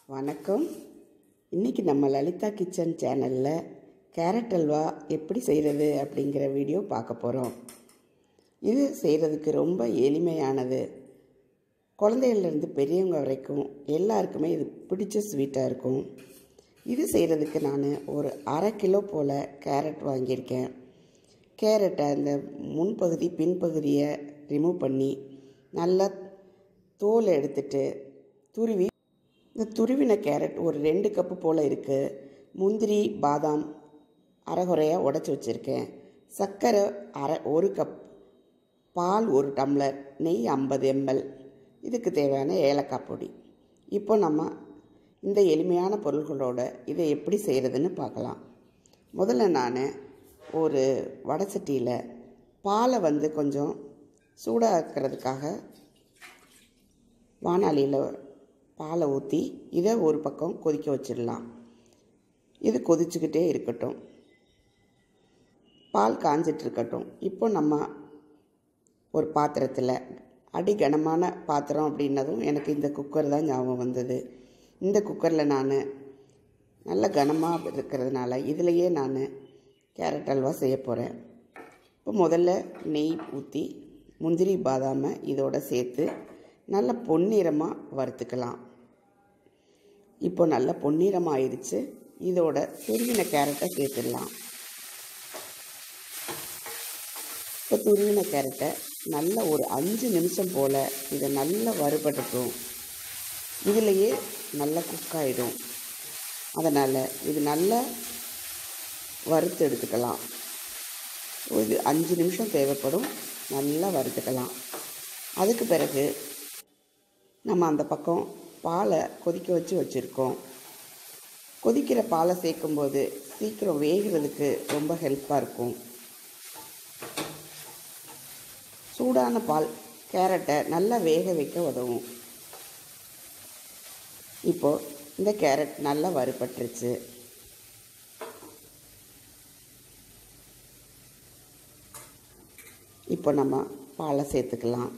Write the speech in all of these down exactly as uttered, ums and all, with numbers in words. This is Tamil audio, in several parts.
வணக்கம். இன்றைக்கி நம்ம லலிதா கிச்சன் சேனலில் கேரட் அல்வா எப்படி செய்கிறது அப்படிங்கிற வீடியோ பார்க்க போகிறோம். இது செய்கிறதுக்கு ரொம்ப எளிமையானது. குழந்தைகள்லேருந்து பெரியவங்க வரைக்கும் எல்லாருக்குமே இது பிடிச்ச ஸ்வீட்டாக இருக்கும். இது செய்கிறதுக்கு நான் ஒரு அரை கிலோ போல் கேரட் வாங்கியிருக்கேன். கேரட்டை அந்த முன்பகுதி பின்பகுதியை ரிமூவ் பண்ணி நல்லா தோலை எடுத்துட்டு துருவி, இந்த துருவின கேரட் ஒரு ரெண்டு கப்பு போல் இருக்குது. முந்திரி பாதாம் அரைகுறையாக உடச்சி வச்சுருக்கேன். சர்க்கரை அரை ஒரு கப், பால் ஒரு டம்ளர், நெய் ஐம்பது எம்எல், இதுக்கு தேவையான ஏலக்காய் பொடி. இப்போ நம்ம இந்த எளிமையான பொருள்களோட இதை எப்படி செய்கிறதுன்னு பார்க்கலாம். முதல்ல நான் ஒரு வடை சட்டியில் பாலை வந்து கொஞ்சம் சூடாக்கிறதுக்காக வாணலியில் பாலை ஊற்றி இதை ஒரு பக்கம் கொதிக்க வச்சிடலாம். இது கொதிச்சுக்கிட்டே இருக்கட்டும், பால் காஞ்சிட்ருக்கட்டும். இப்போ நம்ம ஒரு பாத்திரத்தில், அடி கனமான பாத்திரம் அப்படின்னதும் எனக்கு இந்த குக்கர் தான் ஞாபகம் வந்தது. இந்த குக்கரில் நான் நல்ல கனமாக இருக்கிறதுனால இதிலையே நான் கேரட் அல்வா செய்ய போகிறேன். இப்போ முதல்ல நெய் ஊற்றி முந்திரி பாதாமை இதோடு சேர்த்து நல்ல பொன்னிறமாக வறுத்துக்கலாம். இப்போ நல்ல பொன்னிறமாக ஆயிடுச்சு. இதோட துருவின கேரட்டை சேர்த்துடலாம். இப்போ துருவின கேரட்டை நல்ல ஒரு அஞ்சு நிமிஷம் போல் இதை நல்லா வறுபடட்டும். இதிலையே நல்லா குக் ஆகிடும். அதனால் இது நல்லா வறுத்து எடுத்துக்கலாம். இது அஞ்சு நிமிஷம் தேவைப்படும். நல்லா வறுத்துக்கலாம். அதுக்கு பிறகு நம்ம அந்த பக்கம் பாலை கொதிக்க வச்சு வச்சுருக்கோம். கொதிக்கிற பாலை சேர்க்கும்போது சீக்கிரம் வேகிறதுக்கு ரொம்ப ஹெல்ப்பாக இருக்கும். சூடான பால் கேரட்டை நல்லா வேக வைக்க உதவும். இப்போது இந்த கேரட் நல்லா வறுபட்டுருச்சு. இப்போ நம்ம பாலை சேர்த்துக்கலாம்.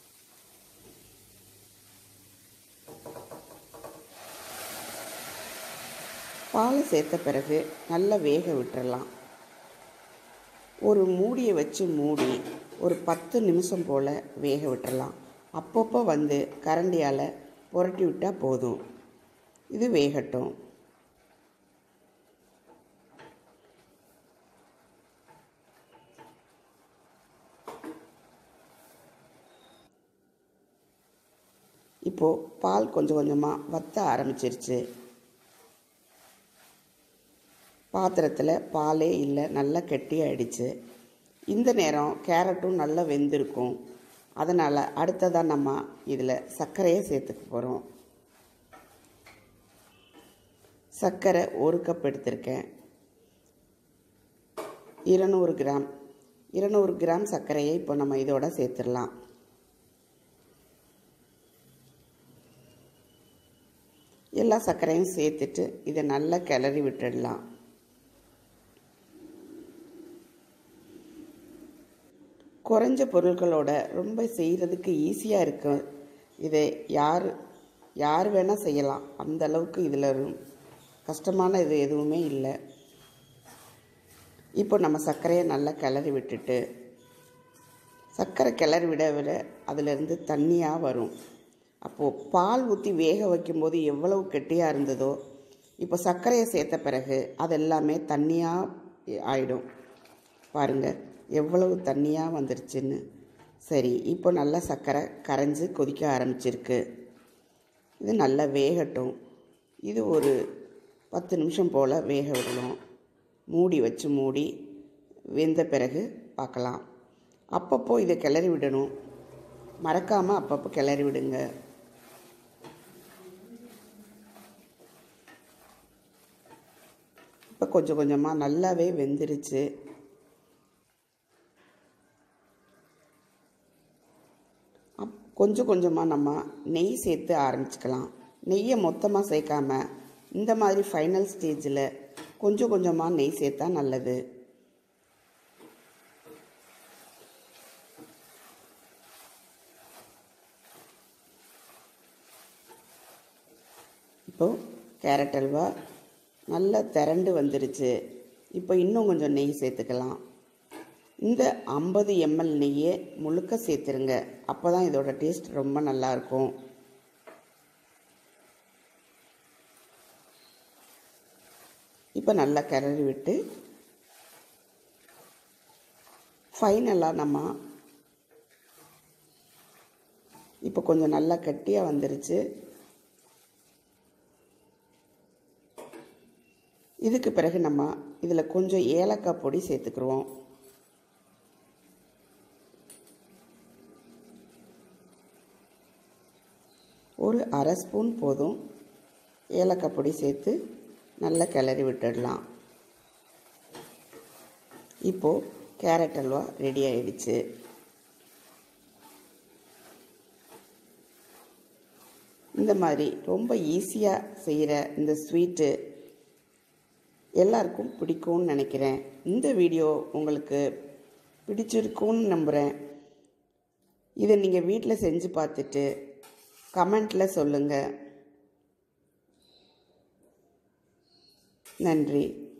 பாலை சேர்த்த பிறகு நல்லா வேக விட்டுறலாம். ஒரு மூடியை வச்சு மூடி ஒரு பத்து நிமிஷம் போல் வேக விட்டுறலாம். அப்பப்போ வந்து கரண்டியால் புரட்டி விட்டால் போதும். இது வேகட்டும். இப்போது பால் கொஞ்சம் கொஞ்சமாக வற்ற ஆரம்பிச்சிருச்சு. பாத்திரத்தில் பாலே இல்லை, நல்லா கெட்டியாகிடுச்சு. இந்த நேரம் கேரட்டும் நல்லா வெந்திருக்கும். அதனால் அடுத்ததாக நம்ம இதில் சர்க்கரையை சேர்த்துக்க போகிறோம். சர்க்கரை ஒரு கப் எடுத்திருக்கேன். இருநூறு கிராம் இருநூறு கிராம் சர்க்கரையை இப்போ நம்ம இதோட சேர்த்துடலாம். எல்லா சர்க்கரையும் சேர்த்துட்டு இதை நல்லா கிளறி விட்டுடலாம். குறைஞ்ச பொருட்களோட ரொம்ப செய்கிறதுக்கு ஈஸியாக இருக்கும். இதை யார் யார் வேணால் செய்யலாம். அந்த அளவுக்கு இதில் கஷ்டமான இது எதுவுமே இல்லை. இப்போ நம்ம சர்க்கரையை நல்லா கிளறி விட்டுட்டு, சர்க்கரை கிளறி விட விட அதிலிருந்து தண்ணியாக வரும். அப்போது பால் ஊற்றி வேக வைக்கும்போது எவ்வளவு கெட்டியாக இருந்ததோ, இப்போ சர்க்கரையை சேர்த்த பிறகு அதெல்லாமே தண்ணியாக ஆகிடும். பாருங்கள் எவ்வளவு தண்ணியாக வந்துருச்சுன்னு. சரி, இப்போ நல்லா சர்க்கரை கரைஞ்சி கொதிக்க ஆரம்பிச்சிருக்கு. இது நல்லா வேகட்டும். இது ஒரு பத்து நிமிஷம் போல் வேக விடணும். மூடி வச்சு மூடி வெந்த பிறகு பார்க்கலாம். அப்பப்போ இதை கிளறி விடணும். மறக்காமல் அப்பப்போ கிளறி விடுங்க. இப்போ கொஞ்சம் கொஞ்சமாக நல்லாவே வெந்துருச்சு. கொஞ்சம் கொஞ்சமாக நம்ம நெய் சேர்த்து ஆரம்பிச்சுக்கலாம். நெய்யை மொத்தமாக சேர்க்காம இந்த மாதிரி ஃபைனல் ஸ்டேஜில் கொஞ்சம் கொஞ்சமாக நெய் சேர்த்தா நல்லது. இப்போது கேரட் அல்வா நல்லா திரண்டு வந்துருச்சு. இப்போ இன்னும் கொஞ்சம் நெய் சேர்த்துக்கலாம். இந்த ஐம்பது எம்எல் நெய்யை முழுக்க சேர்த்துருங்க. அப்போ தான் இதோட டேஸ்ட் ரொம்ப நல்லாயிருக்கும். இப்போ நல்லா கிளறி விட்டு ஃபைனலாக நம்ம இப்போ கொஞ்சம் நல்லா கட்டியாக வந்துருச்சு. இதுக்கு பிறகு நம்ம இதில் கொஞ்சம் ஏலக்காய் பொடி சேர்த்துக்குருவோம். ஒரு அரை ஸ்பூன் போதும். ஏலக்காய் பொடி சேர்த்து நல்லா கிளறி விட்டுடலாம். இப்போது கேரட் அல்வா ரெடி ஆயிடுச்சு. இந்த மாதிரி ரொம்ப ஈஸியாக செய்கிற இந்த ஸ்வீட்டு எல்லாருக்கும் பிடிக்கும்னு நினைக்கிறேன். இந்த வீடியோ உங்களுக்கு பிடிச்சிருக்கும்னு நம்புகிறேன். இதை நீங்கள் வீட்டில் செஞ்சு பார்த்துட்டு கமெண்ட்டில் சொல்லுங்கள். நன்றி.